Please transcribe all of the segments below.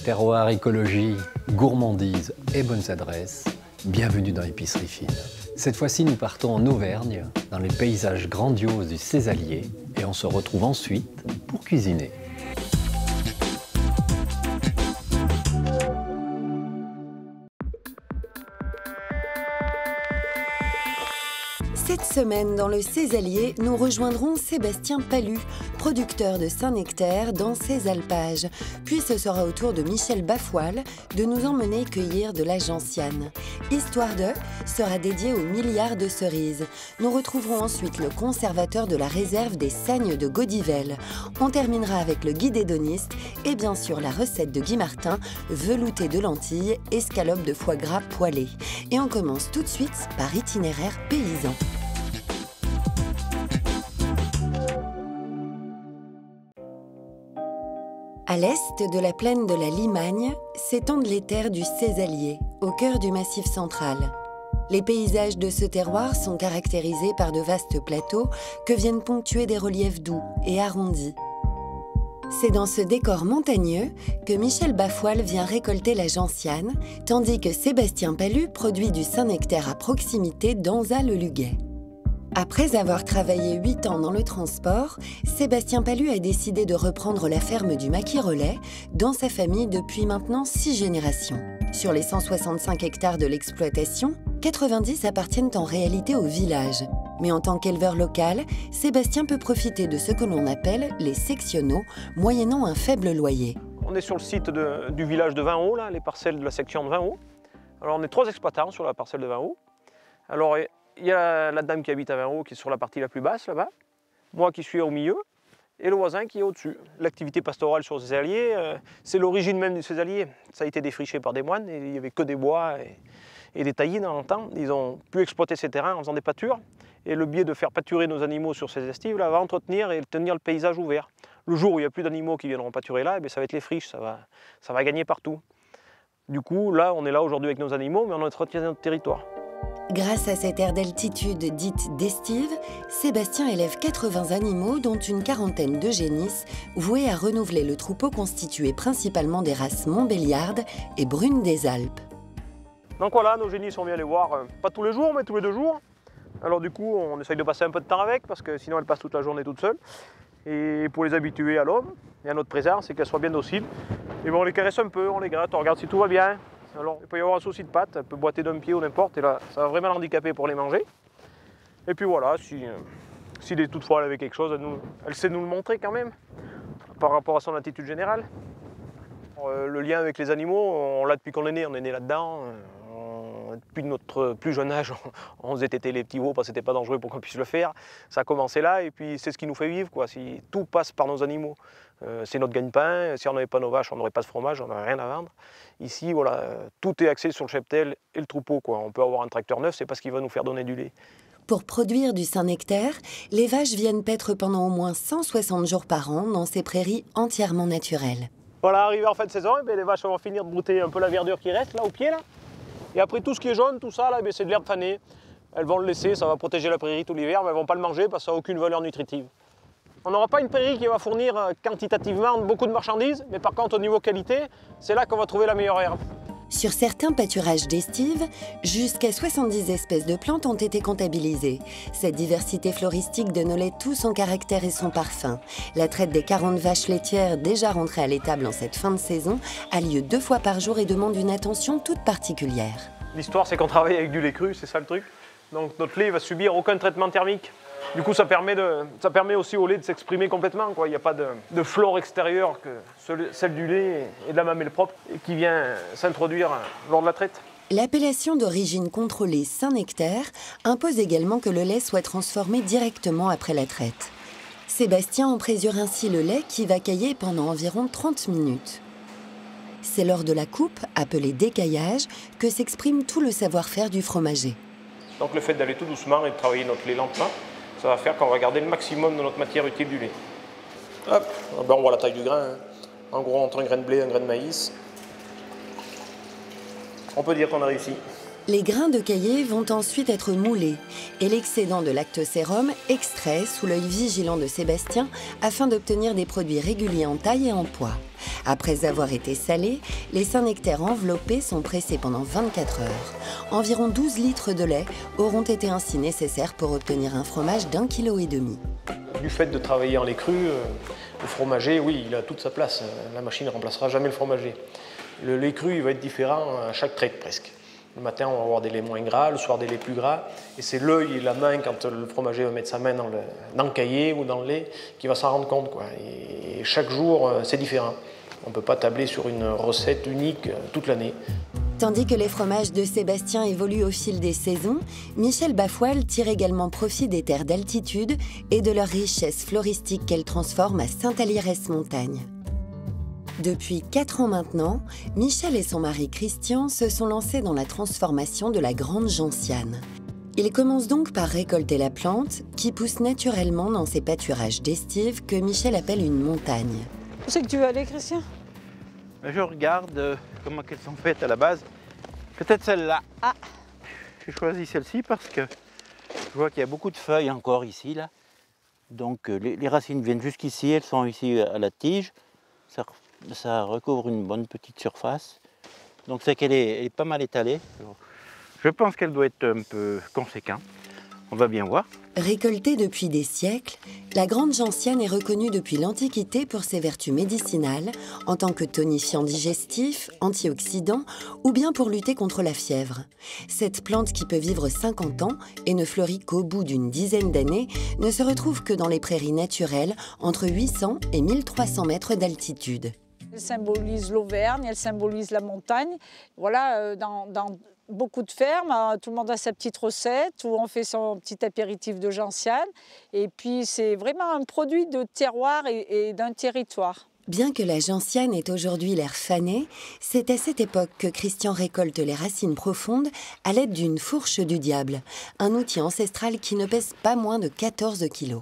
Terroir, écologie, gourmandise et bonnes adresses, bienvenue dans Épicerie Fine. Cette fois-ci, nous partons en Auvergne, dans les paysages grandioses du Cézallier, et on se retrouve ensuite pour cuisiner. Cette semaine, dans le Cézallier, nous rejoindrons Sébastien Palu, producteur de Saint-Nectaire dans ses alpages. Puis ce sera au tour de Michel Bafoile de nous emmener cueillir de la gentiane. Histoire de sera dédiée aux milliards de cerises. Nous retrouverons ensuite le conservateur de la réserve des Sagnes de Gaudivelle. On terminera avec le guide hédoniste et bien sûr la recette de Guy Martin, velouté de lentilles, escalope de foie gras poêlé. Et on commence tout de suite par itinéraire paysan. À l'est de la plaine de la Limagne, s'étendent les terres du Cézallier, au cœur du Massif central. Les paysages de ce terroir sont caractérisés par de vastes plateaux que viennent ponctuer des reliefs doux et arrondis. C'est dans ce décor montagneux que Michel Bafoile vient récolter la gentiane, tandis que Sébastien Palu produit du Saint-Nectaire à proximité d'Anza-le-Luguet. Après avoir travaillé 8 ans dans le transport, Sébastien Palu a décidé de reprendre la ferme du Maquis-Relais dans sa famille depuis maintenant 6 générations. Sur les 165 hectares de l'exploitation, 90 appartiennent en réalité au village. Mais en tant qu'éleveur local, Sébastien peut profiter de ce que l'on appelle les sectionaux, moyennant un faible loyer. On est sur le site du village de Vinhault, là, les parcelles de la section de Vinhault. Alors on est 3 exploitants sur la parcelle de Vinhault. Alors il y a la dame qui habite à Vinhault qui est sur la partie la plus basse là-bas, moi qui suis au milieu et le voisin qui est au-dessus. L'activité pastorale sur le Cézallier, c'est l'origine même du Cézallier. Ça a été défriché par des moines et il n'y avait que des bois et des taillis dans le temps. Ils ont pu exploiter ces terrains en faisant des pâtures. Et le biais de faire pâturer nos animaux sur ces estives là, va entretenir et tenir le paysage ouvert. Le jour où il n'y a plus d'animaux qui viendront pâturer là, ça va être les friches, ça va gagner partout. Du coup, là, on est là aujourd'hui avec nos animaux, mais on entretient notre territoire. Grâce à cette aire d'altitude dite d'estive, Sébastien élève 80 animaux, dont une quarantaine de génisses, voués à renouveler le troupeau constitué principalement des races montbéliardes et brunes des Alpes. Donc voilà, nos génisses, on vient les voir, pas tous les jours, mais tous les 2 jours. Alors du coup, on essaye de passer un peu de temps avec, parce que sinon elles passent toute la journée toutes seules. Et pour les habituer à l'homme et à notre présence, et qu'elles soient bien dociles, et on les caresse un peu, on les gratte, on regarde si tout va bien. Alors, il peut y avoir un souci de patte, elle peut boiter d'un pied ou n'importe, et là, ça va vraiment l'handicaper pour les manger. Et puis voilà, si toutefois elle avait quelque chose, elle sait nous le montrer quand même, par rapport à son attitude générale. Le lien avec les animaux, on l'a depuis qu'on est né là-dedans. Depuis notre plus jeune âge, on faisait téter les petits veaux parce que c'était pas dangereux pour qu'on puisse le faire. Ça a commencé là et puis c'est ce qui nous fait vivre, quoi. Si tout passe par nos animaux, c'est notre gagne-pain. Si on n'avait pas nos vaches, on n'aurait pas de fromage, on n'aurait rien à vendre. Ici, voilà, tout est axé sur le cheptel et le troupeau, quoi. On peut avoir un tracteur neuf, c'est parce qu'il va nous faire donner du lait. Pour produire du Saint-Nectaire, les vaches viennent paître pendant au moins 160 jours par an dans ces prairies entièrement naturelles. Voilà, arrivé en fin de saison, les vaches vont finir de brouter un peu la verdure qui reste là au pied là. Et après tout ce qui est jaune, tout ça, là, c'est de l'herbe fanée. Elles vont le laisser, ça va protéger la prairie tout l'hiver, mais elles ne vont pas le manger parce que ça n'a aucune valeur nutritive. On n'aura pas une prairie qui va fournir quantitativement beaucoup de marchandises, mais par contre au niveau qualité, c'est là qu'on va trouver la meilleure herbe. Sur certains pâturages d'estive, jusqu'à 70 espèces de plantes ont été comptabilisées. Cette diversité floristique donne tout son caractère et son parfum. La traite des 40 vaches laitières déjà rentrées à l'étable en cette fin de saison a lieu 2 fois par jour et demande une attention toute particulière. L'histoire, c'est qu'on travaille avec du lait cru, c'est ça le truc. Donc notre lait ne va subir aucun traitement thermique. Du coup, ça permet aussi au lait de s'exprimer complètement, quoi. Il n'y a pas de flore extérieure que celle du lait et de la mamelle propre qui vient s'introduire lors de la traite. L'appellation d'origine contrôlée Saint-Nectaire impose également que le lait soit transformé directement après la traite. Sébastien en présure ainsi le lait qui va cailler pendant environ 30 minutes. C'est lors de la coupe, appelée décaillage, que s'exprime tout le savoir-faire du fromager. Donc le fait d'aller tout doucement et de travailler notre lait lentement, ça va faire qu'on va garder le maximum de notre matière utile du lait. Hop, ben on voit la taille du grain. En gros, entre un grain de blé et un grain de maïs. On peut dire qu'on a réussi. Les grains de caillé vont ensuite être moulés et l'excédent de lactosérum extrait sous l'œil vigilant de Sébastien afin d'obtenir des produits réguliers en taille et en poids. Après avoir été salés, les Saint-Nectaire enveloppés sont pressés pendant 24 heures. Environ 12 litres de lait auront été ainsi nécessaires pour obtenir un fromage d'1,5 kg. Du fait de travailler en lait cru, le fromager, oui, il a toute sa place. La machine ne remplacera jamais le fromager. Le lait cru, il va être différent à chaque traite presque. Le matin, on va avoir des laits moins gras, le soir des laits plus gras. Et c'est l'œil et la main, quand le fromager va mettre sa main dans le caillé ou dans le lait, qui va s'en rendre compte, quoi. Et chaque jour, c'est différent. On ne peut pas tabler sur une recette unique toute l'année. Tandis que les fromages de Sébastien évoluent au fil des saisons, Michel Bafoil tire également profit des terres d'altitude et de leur richesse floristique qu'elle transforme à Saint-Alirès-Montagne. Depuis 4 ans maintenant, Michel et son mari Christian se sont lancés dans la transformation de la grande gentiane. Ils commencent donc par récolter la plante qui pousse naturellement dans ces pâturages d'estive que Michel appelle une montagne. Où c'est que tu veux aller, Christian? Je regarde comment elles sont faites à la base. Peut-être celle-là. Ah. J'ai choisi celle-ci parce que je vois qu'il y a beaucoup de feuilles encore ici, là. Donc les racines viennent jusqu'ici, elles sont ici à la tige. Ça recouvre une bonne petite surface. Donc c'est qu'elle est pas mal étalée. Alors, je pense qu'elle doit être un peu conséquente. On va bien voir. Récoltée depuis des siècles, la grande gentiane est reconnue depuis l'Antiquité pour ses vertus médicinales en tant que tonifiant digestif, antioxydant ou bien pour lutter contre la fièvre. Cette plante qui peut vivre 50 ans et ne fleurit qu'au bout d'une dizaine d'années ne se retrouve que dans les prairies naturelles entre 800 et 1300 mètres d'altitude. Elle symbolise l'Auvergne, elle symbolise la montagne. Voilà, dans beaucoup de fermes, tout le monde a sa petite recette où on fait son petit apéritif de gentiane. Et puis c'est vraiment un produit de terroir et d'un territoire. Bien que la gentiane ait aujourd'hui l'air fanée, c'est à cette époque que Christian récolte les racines profondes à l'aide d'une fourche du diable, un outil ancestral qui ne pèse pas moins de 14 kilos.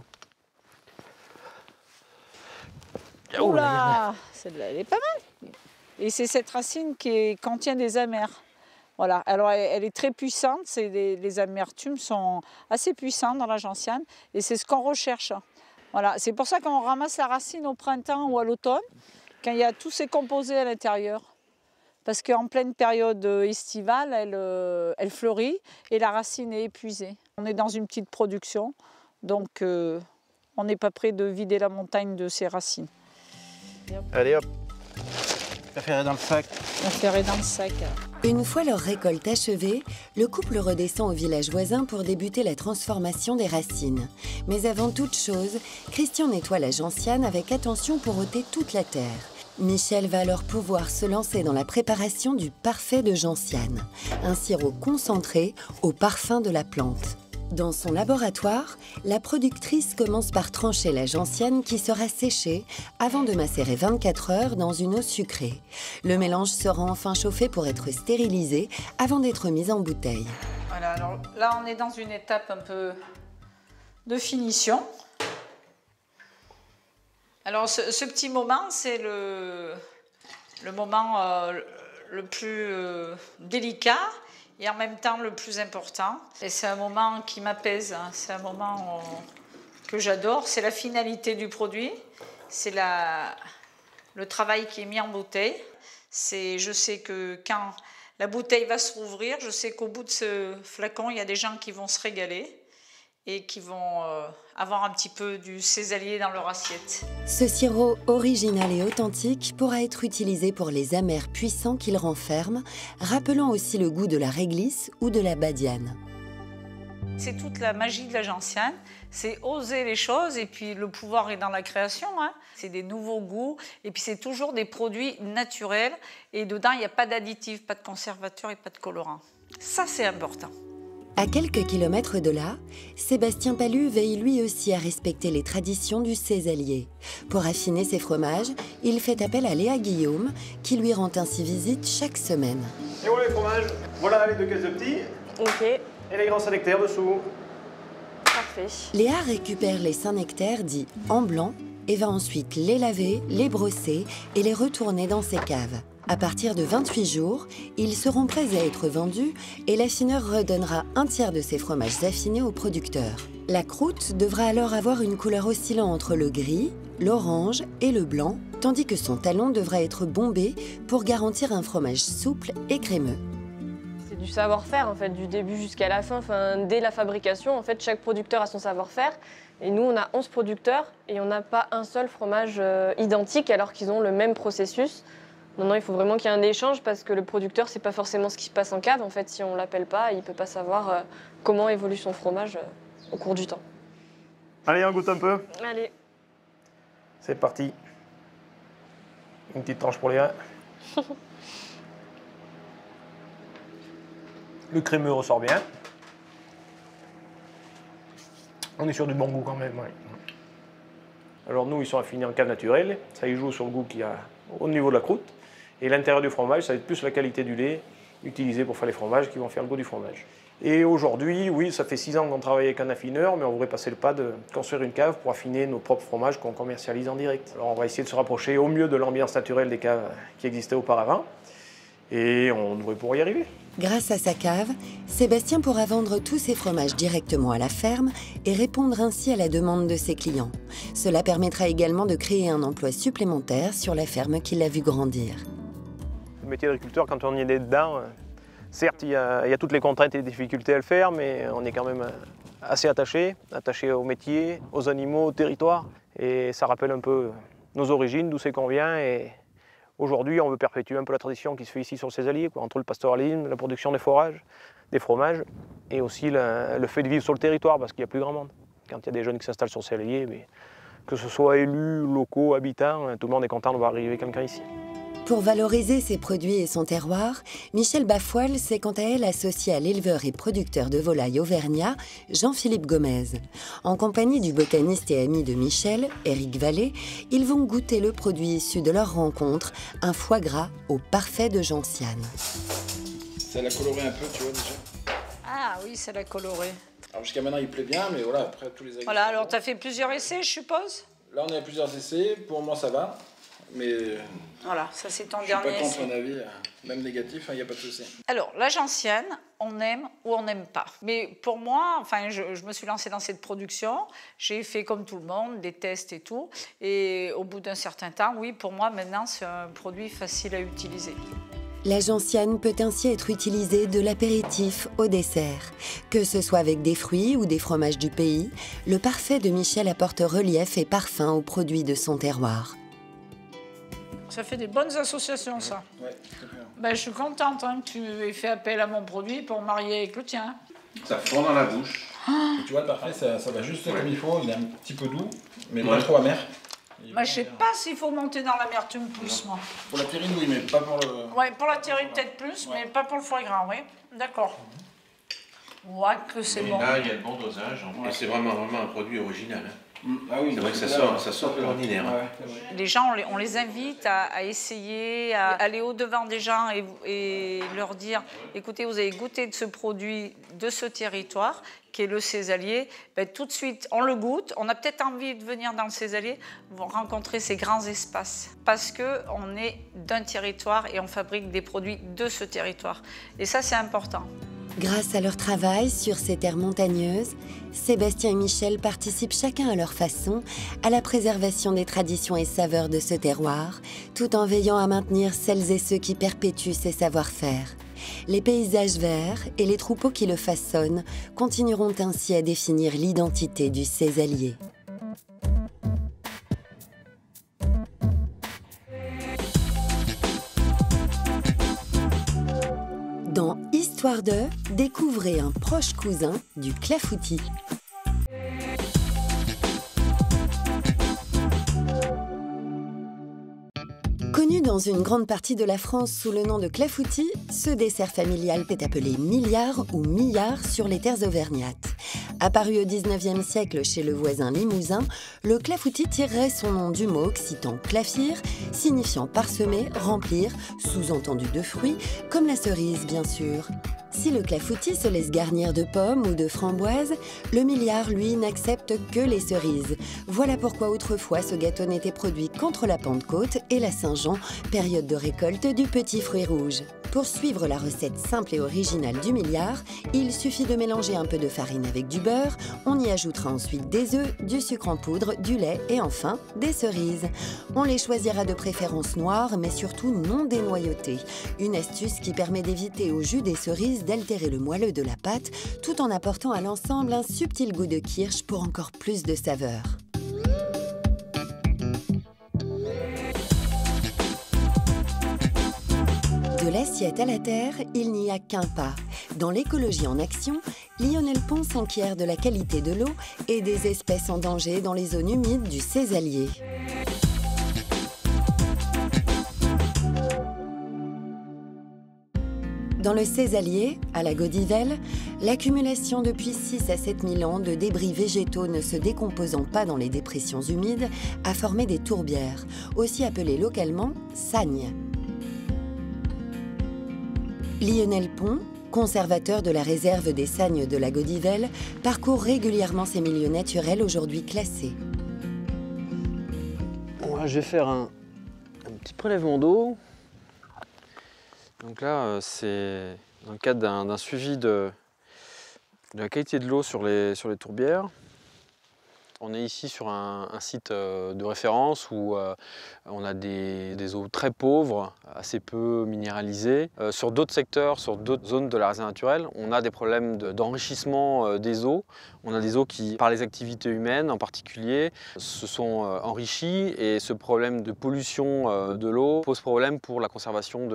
Oula, celle-là, elle est pas mal. Et c'est cette racine qui contient des amers. Voilà, alors elle est très puissante, les amertumes sont assez puissantes dans la gentiane et c'est ce qu'on recherche. Voilà, c'est pour ça qu'on ramasse la racine au printemps ou à l'automne, quand il y a tous ces composés à l'intérieur. Parce qu'en pleine période estivale, elle fleurit et la racine est épuisée. On est dans une petite production, donc on n'est pas prêt de vider la montagne de ses racines. Allez hop, l'affaire est dans le sac. L'affaire est dans le sac. Une fois leur récolte achevée, le couple redescend au village voisin pour débuter la transformation des racines. Mais avant toute chose, Christian nettoie la gentiane avec attention pour ôter toute la terre. Michel va alors pouvoir se lancer dans la préparation du parfait de gentiane, un sirop concentré au parfum de la plante. Dans son laboratoire, la productrice commence par trancher la gentiane qui sera séchée avant de macérer 24 heures dans une eau sucrée. Le mélange sera enfin chauffé pour être stérilisé avant d'être mis en bouteille. Voilà, alors là on est dans une étape un peu de finition. Alors ce petit moment, c'est le moment le plus délicat et en même temps le plus important. Et c'est un moment qui m'apaise, hein. C'est un moment que j'adore. C'est la finalité du produit, c'est le travail qui est mis en bouteille. Je sais que quand la bouteille va se rouvrir, je sais qu'au bout de ce flacon, il y a des gens qui vont se régaler et qui vont avoir un petit peu du césalier dans leur assiette. Ce sirop original et authentique pourra être utilisé pour les amers puissants qu'il renferme, rappelant aussi le goût de la réglisse ou de la badiane. C'est toute la magie de la gentiane, c'est oser les choses et puis le pouvoir est dans la création. Hein. C'est des nouveaux goûts et puis c'est toujours des produits naturels et dedans il n'y a pas d'additifs, pas de conservateurs et pas de colorants. Ça c'est important. À quelques kilomètres de là, Sébastien Palu veille lui aussi à respecter les traditions du césalier. Pour affiner ses fromages, il fait appel à Léa Guillaume, qui lui rend ainsi visite chaque semaine. Et voilà les fromages, voilà les 2 caisses de petits. Ok. Et les grands Saint-Nectaire dessous. Parfait. Léa récupère les Saint-Nectaire dits en blanc et va ensuite les laver, les brosser et les retourner dans ses caves. À partir de 28 jours, ils seront prêts à être vendus et l'affineur redonnera un tiers de ses fromages affinés au producteur. La croûte devra alors avoir une couleur oscillant entre le gris, l'orange et le blanc, tandis que son talon devra être bombé pour garantir un fromage souple et crémeux. C'est du savoir-faire en fait, du début jusqu'à la fin. Dès la fabrication, en fait, chaque producteur a son savoir-faire. Et nous, on a 11 producteurs et on n'a pas un seul fromage identique alors qu'ils ont le même processus. Non, il faut vraiment qu'il y ait un échange parce que le producteur, c'est pas forcément ce qui se passe en cave. En fait, si on l'appelle pas, il peut pas savoir comment évolue son fromage au cours du temps. Allez, on goûte un peu. Allez. C'est parti. Une petite tranche pour les uns. Le crémeux ressort bien. On est sur du bon goût quand même. Ouais. Alors nous, ils sont affinés en cave naturelle. Ça y joue sur le goût qu'il y a au niveau de la croûte. Et l'intérieur du fromage, ça va être plus la qualité du lait utilisé pour faire les fromages qui vont faire le goût du fromage. Et aujourd'hui, oui, ça fait 6 ans qu'on travaille avec un affineur, mais on voudrait passer le pas de construire une cave pour affiner nos propres fromages qu'on commercialise en direct. Alors on va essayer de se rapprocher au mieux de l'ambiance naturelle des caves qui existaient auparavant. Et on devrait pouvoir y arriver. Grâce à sa cave, Sébastien pourra vendre tous ses fromages directement à la ferme et répondre ainsi à la demande de ses clients. Cela permettra également de créer un emploi supplémentaire sur la ferme qu'il a vu grandir. Le métier d'agriculteur, quand on y est dedans, certes, il y a toutes les contraintes et les difficultés à le faire, mais on est quand même assez attaché au métier, aux animaux, au territoire. Et ça rappelle un peu nos origines, d'où c'est qu'on vient. Et aujourd'hui, on veut perpétuer un peu la tradition qui se fait ici sur le Césalier, entre le pastoralisme, la production des forages, des fromages, et aussi le fait de vivre sur le territoire, parce qu'il y a plus grand monde. Quand il y a des jeunes qui s'installent sur le Césalier, que ce soit élus, locaux, habitants, tout le monde est content de voir arriver quelqu'un ici. Pour valoriser ses produits et son terroir, Michèle Bafoile s'est quant à elle associée à l'éleveur et producteur de volailles auvergnat, Jean-Philippe Gomez. En compagnie du botaniste et ami de Michèle, Éric Vallée, ils vont goûter le produit issu de leur rencontre, un foie gras au parfait de gentiane. Ça l'a coloré un peu, tu vois, déjà. Ah oui, ça l'a coloré. Alors jusqu'à maintenant, il plaît bien, mais voilà, après tous les agriculteurs... Voilà, alors tu as fait plusieurs essais, je suppose? Là, on est à plusieurs essais. Pour moi, ça va. Mais voilà, ça c'est ton je suis dernier pas contre essai. un avis, même négatif, il n'y a pas de souci. Alors, la gentiane, on aime ou on n'aime pas. Mais pour moi, je me suis lancée dans cette production, j'ai fait comme tout le monde, des tests et tout. Et au bout d'un certain temps, oui, pour moi, maintenant, c'est un produit facile à utiliser. La gentiane peut ainsi être utilisée de l'apéritif au dessert. Que ce soit avec des fruits ou des fromages du pays, le parfait de Michèle apporte relief et parfum aux produits de son terroir. Ça fait des bonnes associations, ça. Ouais, très bien. Ben, je suis contente que tu aies fait appel à mon produit pour marier avec le tien. Ça fond dans la bouche. Et tu vois, le parfait, ça va juste comme il faut. Il est un petit peu doux, mais pas trop amer. Moi, je sais pas s'il faut monter dans l'amertume plus, moi. Pour la terrine, oui, mais pas pour le... Ouais, pour la terrine peut-être plus, mais pas pour le foie gras, oui. D'accord. Ouais, que c'est bon. Là, il y a le bon dosage. Et c'est vraiment un produit original. Ah oui, c'est vrai que ça sort de l'ordinaire. Les gens, on les invite à essayer, à aller au-devant des gens et leur dire, écoutez, vous avez goûté de ce produit de ce territoire, qui est le Césalier. Ben, tout de suite, on le goûte. On a peut-être envie de venir dans le Césalier, vous rencontrer ces grands espaces. Parce qu'on est d'un territoire et on fabrique des produits de ce territoire. Et ça, c'est important. Grâce à leur travail sur ces terres montagneuses, Sébastien et Michèle participent chacun à leur façon à la préservation des traditions et saveurs de ce terroir, tout en veillant à maintenir celles et ceux qui perpétuent ces savoir-faire. Les paysages verts et les troupeaux qui le façonnent continueront ainsi à définir l'identité du Césalier. Dans Histoire de, découvrez un proche cousin du clafoutis. Connu dans une grande partie de la France sous le nom de clafoutis, ce dessert familial est appelé milliard ou millard sur les terres auvergnates. Apparu au XIXe siècle chez le voisin limousin, le clafoutis tirerait son nom du mot occitan clafir, signifiant parsemer, remplir, sous-entendu de fruits, comme la cerise bien sûr. Si le clafoutis se laisse garnir de pommes ou de framboises, le milliard, lui, n'accepte que les cerises. Voilà pourquoi autrefois ce gâteau n'était produit qu'entre la Pentecôte et la Saint-Jean, période de récolte du petit fruit rouge. Pour suivre la recette simple et originale du milliard, il suffit de mélanger un peu de farine avec du beurre, on y ajoutera ensuite des œufs, du sucre en poudre, du lait et enfin des cerises. On les choisira de préférence noires mais surtout non dénoyautées. Une astuce qui permet d'éviter au jus des cerises d'altérer le moelleux de la pâte tout en apportant à l'ensemble un subtil goût de kirsch pour encore plus de saveur. De l'assiette à la terre, il n'y a qu'un pas. Dans l'écologie en action, Lionel Pons s'enquiert de la qualité de l'eau et des espèces en danger dans les zones humides du Cézallier. Dans le Cézallier, à la Gaudivelle, l'accumulation depuis 6 à 7 000 ans de débris végétaux ne se décomposant pas dans les dépressions humides a formé des tourbières, aussi appelées localement sagnes. Lionel Pons, conservateur de la réserve des sagnes de la Gaudivelle, parcourt régulièrement ces milieux naturels aujourd'hui classés. Bon, je vais faire un petit prélèvement d'eau. Donc là, c'est dans le cadre d'un suivi de la qualité de l'eau sur les tourbières. On est ici sur un site de référence où on a des eaux très pauvres, assez peu minéralisées. Sur d'autres secteurs, sur d'autres zones de la réserve naturelle, on a des problèmes d'enrichissement des eaux. On a des eaux qui, par les activités humaines en particulier, se sont enrichies et ce problème de pollution de l'eau pose problème pour la conservation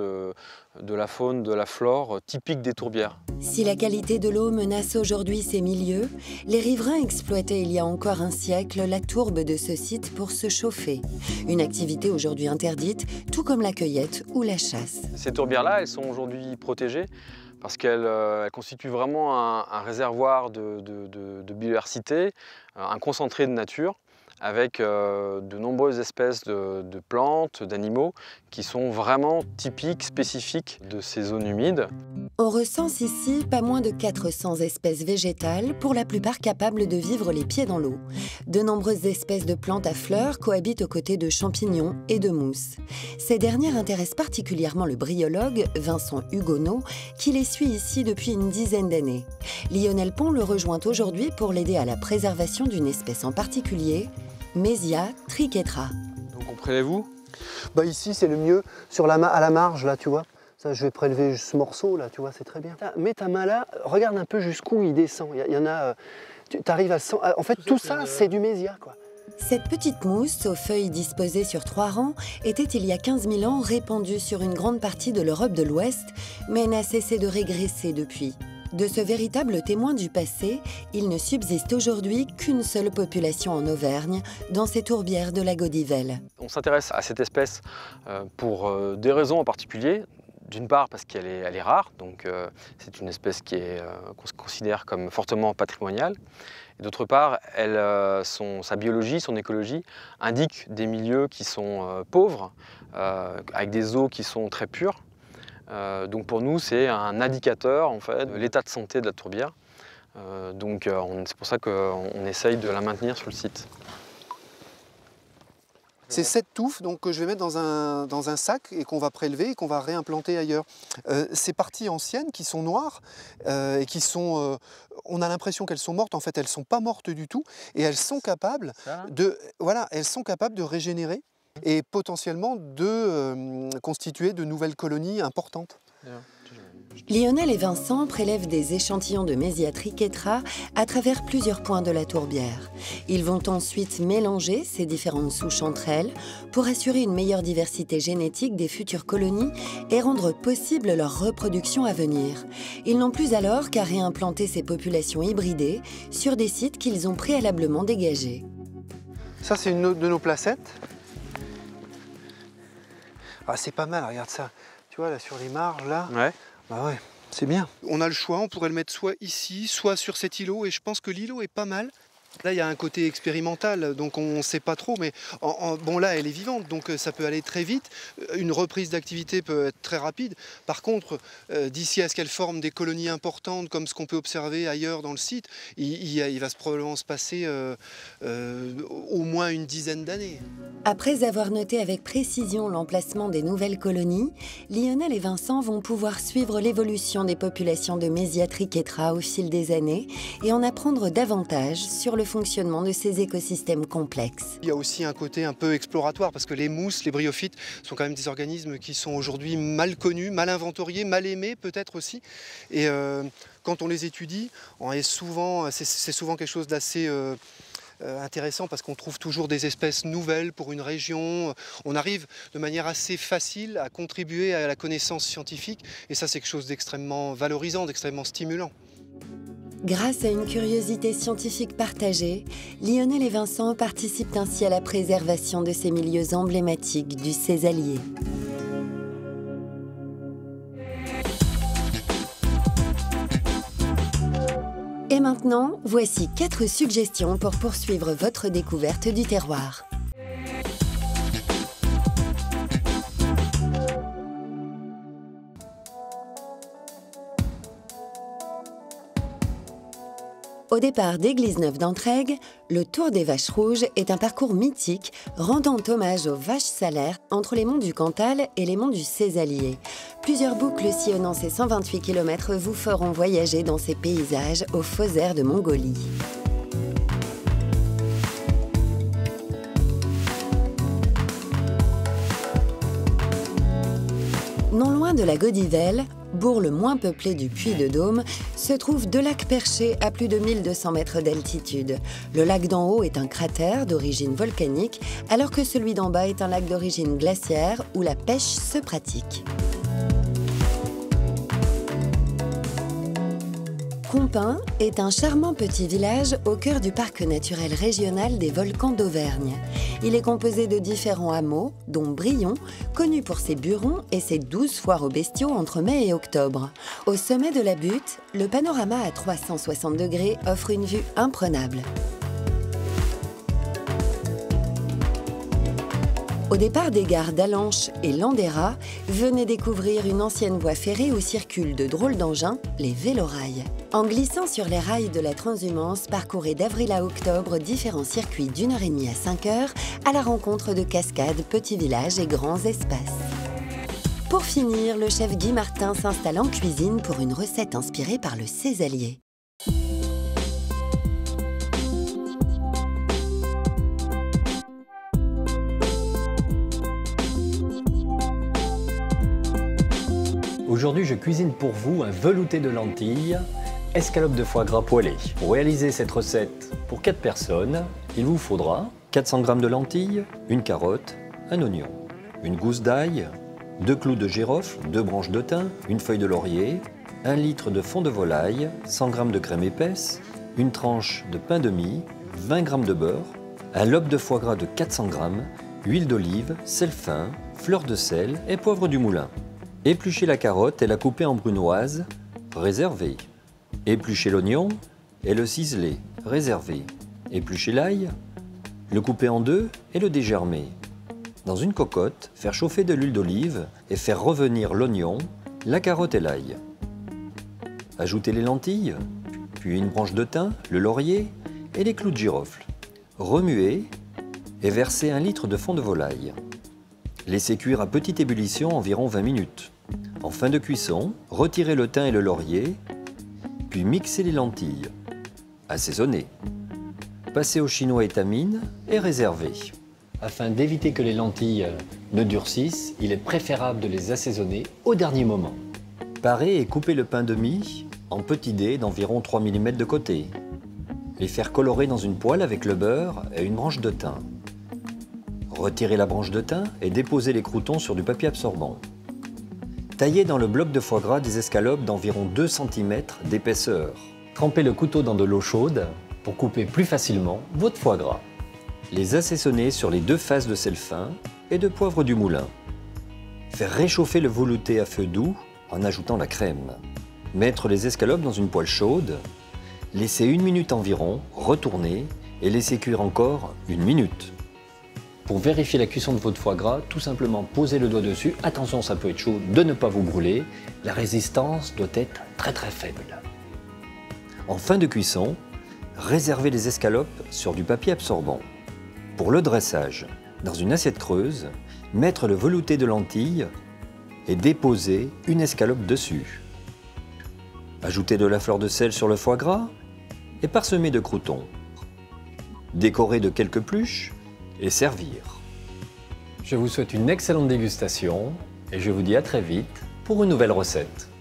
de la faune, de la flore typique des tourbières. Si la qualité de l'eau menace aujourd'hui ces milieux, les riverains exploitaient il y a encore un siècle la tourbe de ce site pour se chauffer. Une activité aujourd'hui interdite, tout comme la cueillette ou la chasse. Ces tourbières-là, elles sont aujourd'hui protégées parce qu'elles constituent vraiment un réservoir de biodiversité, un concentré de nature, avec de nombreuses espèces de plantes, d'animaux qui sont vraiment typiques, spécifiques de ces zones humides. On recense ici pas moins de 400 espèces végétales, pour la plupart capables de vivre les pieds dans l'eau. De nombreuses espèces de plantes à fleurs cohabitent aux côtés de champignons et de mousses. Ces dernières intéressent particulièrement le bryologue Vincent Hugonneau, qui les suit ici depuis une dizaine d'années. Lionel Pons le rejoint aujourd'hui pour l'aider à la préservation d'une espèce en particulier, Mesia trichetra. Donc on prélève où ? Bah ici c'est le mieux, à la marge là, tu vois. Ça, je vais prélever ce morceau là, tu vois, c'est très bien. Là, mets ta main là, regarde un peu jusqu'où il descend. Il y en a, tu arrives à 100. En fait, tout ça, c'est du mésia, quoi. Cette petite mousse, aux feuilles disposées sur 3 rangs, était il y a 15 000 ans répandue sur une grande partie de l'Europe de l'Ouest, mais n'a cessé de régresser depuis. De ce véritable témoin du passé, il ne subsiste aujourd'hui qu'une seule population en Auvergne, dans ces tourbières de la Gaudivelle. On s'intéresse à cette espèce pour des raisons en particulier. D'une part parce qu'elle est rare, donc c'est une espèce qu'on se considère comme fortement patrimoniale. Et d'autre part, sa biologie, son écologie indique des milieux qui sont pauvres, avec des eaux qui sont très pures. Donc pour nous, c'est un indicateur en fait, de l'état de santé de la tourbière. C'est pour ça qu'on essaye de la maintenir sur le site. C'est cette touffe donc, que je vais mettre dans un sac et qu'on va prélever et qu'on va réimplanter ailleurs. Ces parties anciennes qui sont noires et qui sont... on a l'impression qu'elles sont mortes, en fait elles ne sont pas mortes du tout et elles sont capables de régénérer et potentiellement de constituer de nouvelles colonies importantes. Lionel et Vincent prélèvent des échantillons de Mesia trichetra à travers plusieurs points de la tourbière. Ils vont ensuite mélanger ces différentes souches entre elles pour assurer une meilleure diversité génétique des futures colonies et rendre possible leur reproduction à venir. Ils n'ont plus alors qu'à réimplanter ces populations hybridées sur des sites qu'ils ont préalablement dégagés. Ça, c'est une de nos placettes. Ah, c'est pas mal, regarde ça. Tu vois, là, sur les marges, là. Ouais. Bah ouais, c'est bien. On a le choix, on pourrait le mettre soit ici, soit sur cet îlot, et je pense que l'îlot est pas mal. Là, il y a un côté expérimental, donc on ne sait pas trop, mais bon, là, elle est vivante, donc ça peut aller très vite. Une reprise d'activité peut être très rapide. Par contre, d'ici à ce qu'elle forme des colonies importantes, comme ce qu'on peut observer ailleurs dans le site, il va probablement se passer au moins une dizaine d'années. Après avoir noté avec précision l'emplacement des nouvelles colonies, Lionel et Vincent vont pouvoir suivre l'évolution des populations de Mésia triquetra au fil des années et en apprendre davantage sur le fonctionnement de ces écosystèmes complexes. Il y a aussi un côté un peu exploratoire parce que les mousses, les bryophytes sont quand même des organismes qui sont aujourd'hui mal connus, mal inventoriés, mal aimés peut-être aussi. Et quand on les étudie, c'est souvent quelque chose d'assez intéressant parce qu'on trouve toujours des espèces nouvelles pour une région. On arrive de manière assez facile à contribuer à la connaissance scientifique et ça c'est quelque chose d'extrêmement valorisant, d'extrêmement stimulant. Grâce à une curiosité scientifique partagée, Lionel et Vincent participent ainsi à la préservation de ces milieux emblématiques du Césalier. Et maintenant, voici 4 suggestions pour poursuivre votre découverte du terroir. Au départ d'Église-Neuve d'Entraigues, le Tour des Vaches Rouges est un parcours mythique rendant hommage aux vaches salaires entre les monts du Cantal et les monts du Césalier. Plusieurs boucles sillonnant ces 128 km vous feront voyager dans ces paysages aux faux airs de Mongolie. Non loin de la Godivelle, bourg le moins peuplé du Puy-de-Dôme, se trouvent 2 lacs perchés à plus de 1200 mètres d'altitude. Le lac d'en haut est un cratère d'origine volcanique, alors que celui d'en bas est un lac d'origine glaciaire où la pêche se pratique. Compin est un charmant petit village au cœur du parc naturel régional des volcans d'Auvergne. Il est composé de différents hameaux, dont Brion, connu pour ses burons et ses 12 foires aux bestiaux entre mai et octobre. Au sommet de la butte, le panorama à 360 degrés offre une vue imprenable. Au départ des gares d'Allanche et Landera, venez découvrir une ancienne voie ferrée où circulent de drôles d'engins, les vélorails. En glissant sur les rails de la transhumance, parcourez d'avril à octobre différents circuits d'1h30 à 5h à la rencontre de cascades, petits villages et grands espaces. Pour finir, le chef Guy Martin s'installe en cuisine pour une recette inspirée par le Césalier. Aujourd'hui, je cuisine pour vous un velouté de lentilles, escalope de foie gras poêlé. Pour réaliser cette recette pour 4 personnes, il vous faudra 400 g de lentilles, une carotte, un oignon, une gousse d'ail, 2 clous de girofle, 2 branches de thym, une feuille de laurier, 1 litre de fond de volaille, 100 g de crème épaisse, une tranche de pain de mie, 20 g de beurre, un lobe de foie gras de 400 g, huile d'olive, sel fin, fleur de sel et poivre du moulin. Épluchez la carotte et la coupez en brunoise, réservé. Épluchez l'oignon et le ciseler, réservé. Épluchez l'ail, le couper en 2 et le dégermer. Dans une cocotte, faire chauffer de l'huile d'olive et faire revenir l'oignon, la carotte et l'ail. Ajoutez les lentilles, puis une branche de thym, le laurier et les clous de girofle. Remuez et versez 1 litre de fond de volaille. Laissez cuire à petite ébullition environ 20 minutes. En fin de cuisson, retirez le thym et le laurier, puis mixez les lentilles. Assaisonnez. Passez au chinois étamine et réservez. Afin d'éviter que les lentilles ne durcissent, il est préférable de les assaisonner au dernier moment. Parez et coupez le pain de mie en petits dés d'environ 3 mm de côté. Les faire colorer dans une poêle avec le beurre et une branche de thym. Retirez la branche de thym et déposez les croûtons sur du papier absorbant. Taillez dans le bloc de foie gras des escalopes d'environ 2 cm d'épaisseur. Trempez le couteau dans de l'eau chaude pour couper plus facilement votre foie gras. Les assaisonner sur les 2 faces de sel fin et de poivre du moulin. Faire réchauffer le velouté à feu doux en ajoutant la crème. Mettre les escalopes dans une poêle chaude. Laisser 1 minute environ, retourner et laissez cuire encore 1 minute. Pour vérifier la cuisson de votre foie gras, tout simplement posez le doigt dessus. Attention, ça peut être chaud, de ne pas vous brûler. La résistance doit être très faible. En fin de cuisson, réservez les escalopes sur du papier absorbant. Pour le dressage, dans une assiette creuse, mettre le velouté de lentilles et déposer une escalope dessus. Ajoutez de la fleur de sel sur le foie gras et parsemer de croûtons. Décorer de quelques pluches et servir. Je vous souhaite une excellente dégustation et je vous dis à très vite pour une nouvelle recette.